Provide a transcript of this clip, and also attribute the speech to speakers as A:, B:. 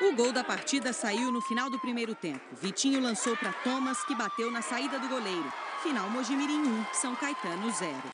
A: O gol da partida saiu no final do primeiro tempo. Vitinho lançou para Thomas, que bateu na saída do goleiro. Final Mojimirim 1, São Caetano 0.